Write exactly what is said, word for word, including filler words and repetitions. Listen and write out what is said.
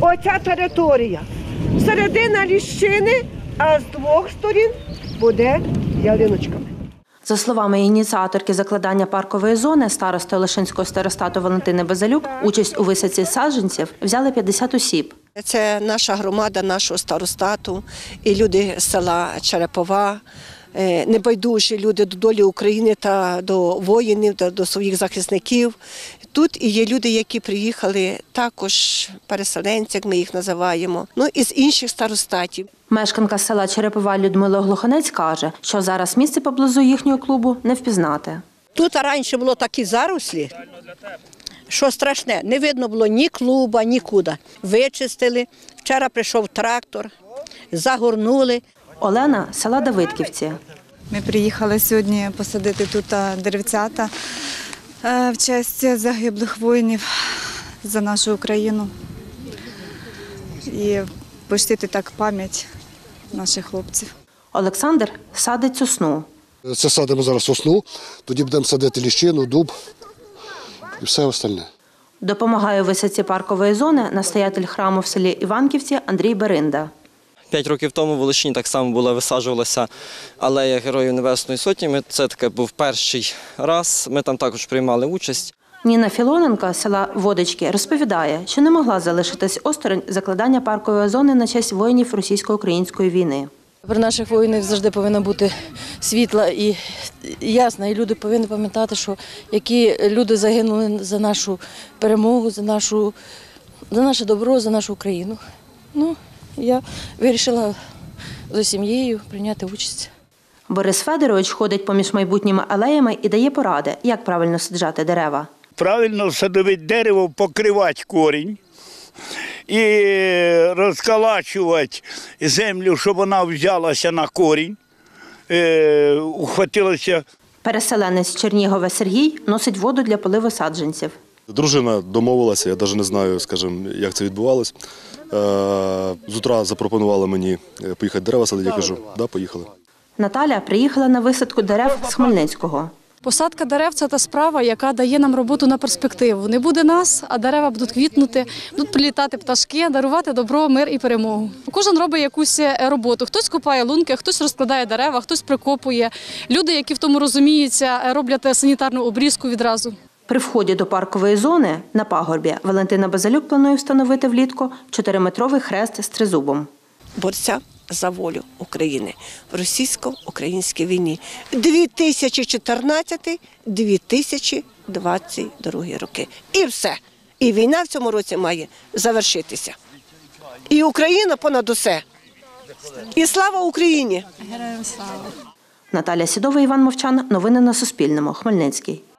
оця територія. Середина ліщини, а з двох сторін буде ялиночками. За словами ініціаторки закладання паркової зони, старости Олешинського старостату Валентини Базилюк, участь у висадці саджанців взяли п'ятдесят осіб. Це наша громада нашого старостату і люди з села Черепова, небайдужі люди до долі України та до воїнів, та до своїх захисників. Тут і є люди, які приїхали також, переселенці, як ми їх називаємо, ну і з інших старостатів. Мешканка села Черепова Людмила Глуханець каже, що зараз місце поблизу їхнього клубу не впізнати. Тут раніше було такі зарослі, що страшне, не видно було ні клуба, нікуди. Вичистили, вчора прийшов трактор, загорнули. Олена – з села Давидківці. Ми приїхали сьогодні посадити тут деревцята в честь загиблих воїнів за нашу Україну і почтити так пам'ять наших хлопців. Олександр садить сосну. Це садимо зараз сосну, тоді будемо садити ліщину, дуб і все остальне. Допомагає у висадці паркової зони настоятель храму в селі Іванківці Андрій Беринда. П'ять років тому в Олешині так само була, висаджувалася алея Героїв Небесної Сотні. Це таке був перший раз, ми там також приймали участь. Ніна Філоненко з села Водички розповідає, що не могла залишитись осторонь закладання паркової зони на честь воїнів російсько-української війни. Про наших воїнів завжди повинна бути світла і ясна. І люди повинні пам'ятати, що які люди загинули за нашу перемогу, за нашу, за наше добро, за нашу Україну. Ну, я вирішила з сім'єю прийняти участь. Борис Федорович ходить поміж майбутніми алеями і дає поради, як правильно саджати дерева. Правильно садовити дерево, покривати корінь і розколачувати землю, щоб вона взялася на корінь, ухватилася. Переселенець Чернігова Сергій носить воду для поливу саджанців. Дружина домовилася, я навіть не знаю, скажімо, як це відбувалося. З утра запропонувала мені поїхати дерева садити, я кажу, да, поїхали. Наталя приїхала на висадку дерев з Хмельницького. Посадка дерев – це та справа, яка дає нам роботу на перспективу. Не буде нас, а дерева будуть квітнути, будуть прилітати пташки, дарувати добро, мир і перемогу. Кожен робить якусь роботу. Хтось копає лунки, хтось розкладає дерева, хтось прикопує. Люди, які в тому розуміються, роблять санітарну обрізку відразу. При вході до паркової зони на пагорбі Валентина Базилюк планує встановити влітку чотириметровий хрест з тризубом. Борця за волю України в російсько-українській війні дві тисячі чотирнадцятий - дві тисячі двадцять другий роки. І все. І війна в цьому році має завершитися. І Україна понад усе. І слава Україні! Наталя Сідова, Іван Мовчан. Новини на Суспільному. Хмельницький.